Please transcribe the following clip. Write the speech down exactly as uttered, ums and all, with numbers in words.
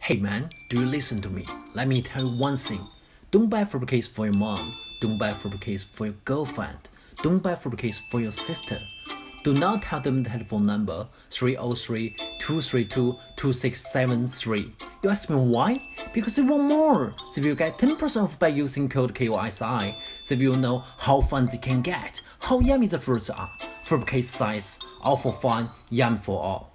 Hey man, do you listen to me? Let me tell you one thing. Don't buy bouquets for your mom. Don't buy bouquets for your girlfriend. Don't buy bouquets for your sister. Do not tell them the telephone number three oh three, two three two, two six seven three. You ask me why? Because you want more. So you get ten percent off by using code K O S I. So you know how fun they can get, how yummy the fruits are. For bouquet size, all for fun, yum for all.